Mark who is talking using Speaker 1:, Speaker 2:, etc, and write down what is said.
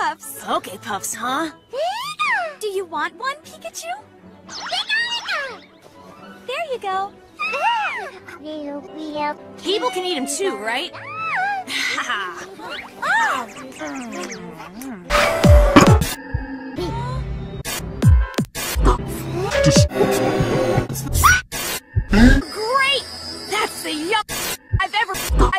Speaker 1: Puffs.
Speaker 2: Okay, Puffs, huh?
Speaker 1: Do you want one, Pikachu? There you go.
Speaker 2: People can eat them too, right?
Speaker 1: Great! That's the yum I've ever